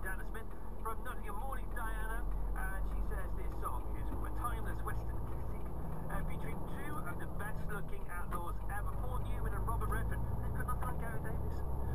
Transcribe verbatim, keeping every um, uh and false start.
Diana Smith from Nottingham. Morning, Diana. And she says this song is from a timeless Western classic uh, featuring two of the best-looking outlaws ever, Paul Newman and Robert Redford. They've got nothing on Gary Davis.